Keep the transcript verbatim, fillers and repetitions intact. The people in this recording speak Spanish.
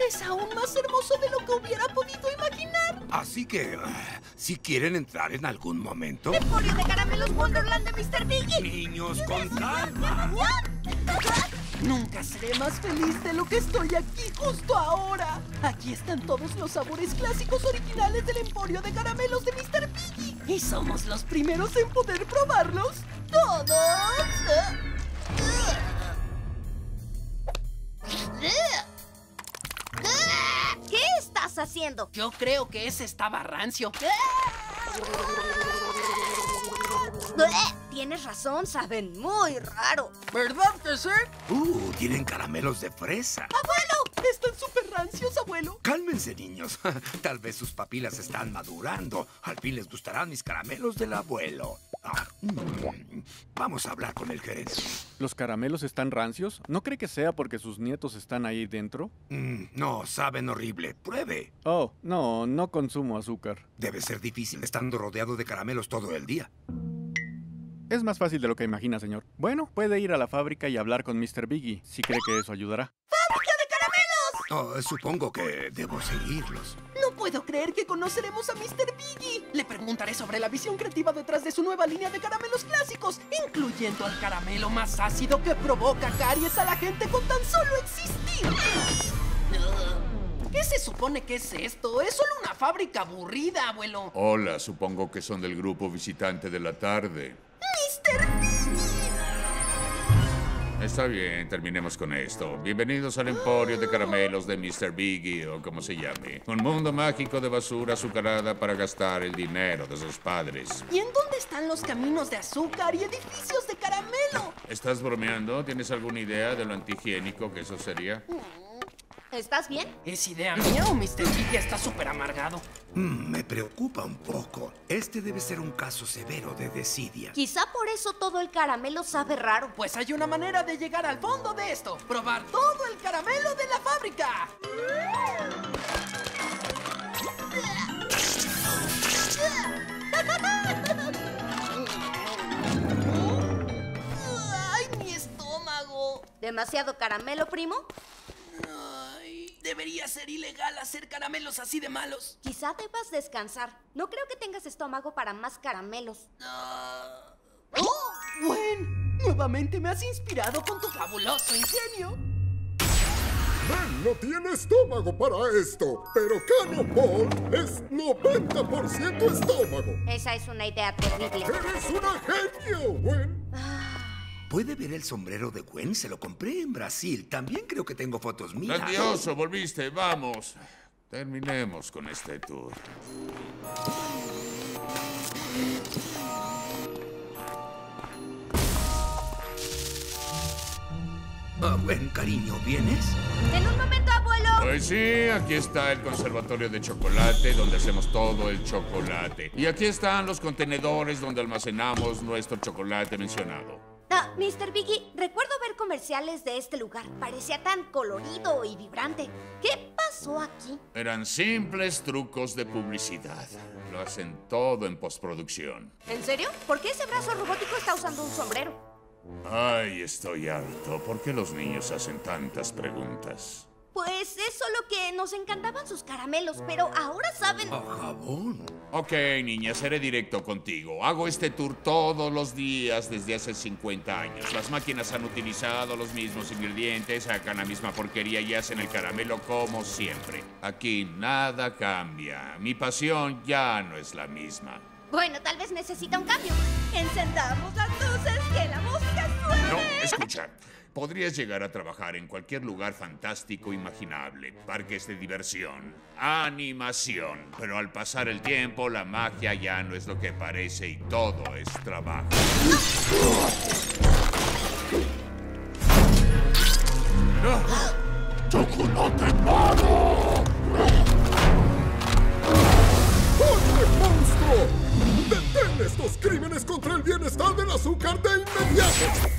Es aún más hermoso de lo que hubiera podido imaginar. Así que, uh, si quieren entrar en algún momento... ¡Emporio de Caramelos Wonderland de mister Biggie! ¡Niños, con calma! Nunca seré más feliz de lo que estoy aquí justo ahora. Aquí están todos los sabores clásicos originales del Emporio de Caramelos de mister Biggie. Y somos los primeros en poder probarlos. ¡Todos! ¿Qué estás haciendo? Yo creo que ese estaba rancio. Tienes razón, saben muy raro. ¿Verdad que sí? Uh, tienen caramelos de fresa. ¡Abuelo! Están súper rancios, abuelo. Cálmense, niños. Tal vez sus papilas están madurando. Al fin les gustarán mis caramelos del abuelo. Ah, mm. Vamos a hablar con el gerente. ¿Los caramelos están rancios? ¿No cree que sea porque sus nietos están ahí dentro? Mm, no, saben horrible. Pruebe. Oh, no, no consumo azúcar. Debe ser difícil estando rodeado de caramelos todo el día. Es más fácil de lo que imagina, señor. Bueno, puede ir a la fábrica y hablar con mister Biggie, si cree que eso ayudará. ¡Fábrica de caramelos! Oh, supongo que debo seguirlos. No puedo creer que conoceremos a mister Biggie. Le preguntaré sobre la visión creativa detrás de su nueva línea de caramelos clásicos, incluyendo el caramelo más ácido que provoca caries a la gente con tan solo existir. ¿Qué se supone que es esto? Es solo una fábrica aburrida, abuelo. Hola, supongo que son del grupo visitante de la tarde. mister Biggie. Está bien, terminemos con esto. Bienvenidos al Emporio de Caramelos de mister Biggie, o como se llame. Un mundo mágico de basura azucarada para gastar el dinero de sus padres. ¿Y en dónde están los caminos de azúcar y edificios de caramelo? ¿Estás bromeando? ¿Tienes alguna idea de lo antihigiénico que eso sería? ¿Estás bien? ¿Es idea mía o mister Biggie está súper amargado? Mm, me preocupa un poco. Este debe ser un caso severo de desidia. Quizá por eso todo el caramelo sabe raro. Pues hay una manera de llegar al fondo de esto. Probar todo el caramelo de la fábrica. ¡Ay, mi estómago! ¿Demasiado caramelo, primo? Ay, debería ser ilegal hacer caramelos así de malos. Quizá debas descansar. No creo que tengas estómago para más caramelos. Ah. ¡Oh! Gwen, nuevamente me has inspirado con tu fabuloso ingenio. Ben no tiene estómago para esto, pero Canopol es noventa por ciento estómago. Esa es una idea terrible. ¡Eres una genio, Gwen! ¿Puede ver el sombrero de Gwen? Se lo compré en Brasil. También creo que tengo fotos mías. ¡Grandioso! Volviste, vamos. Terminemos con este tour. Ah, Gwen, cariño, ¿vienes? En un momento, abuelo. Pues sí, aquí está el conservatorio de chocolate, donde hacemos todo el chocolate. Y aquí están los contenedores donde almacenamos nuestro chocolate mencionado. Ah, mister Biggie, recuerdo ver comerciales de este lugar. Parecía tan colorido y vibrante. ¿Qué pasó aquí? Eran simples trucos de publicidad. Lo hacen todo en postproducción. ¿En serio? ¿Por qué ese brazo robótico está usando un sombrero? Ay, estoy harto. ¿Por qué los niños hacen tantas preguntas? Pues es solo que nos encantaban sus caramelos, pero ahora saben... ¡A jabón! Ok, niña, seré directo contigo. Hago este tour todos los días desde hace cincuenta años. Las máquinas han utilizado los mismos ingredientes, sacan la misma porquería y hacen el caramelo como siempre. Aquí nada cambia. Mi pasión ya no es la misma. Bueno, tal vez necesita un cambio. Encendamos las luces, que la música suene. No, escucha. Podrías llegar a trabajar en cualquier lugar fantástico imaginable, parques de diversión, animación, pero al pasar el tiempo la magia ya no es lo que parece y todo es trabajo. ¡Ah! ¡Chocolate malo! ¡Oye, monstruo! ¡Detén estos crímenes contra el bienestar del azúcar de inmediato!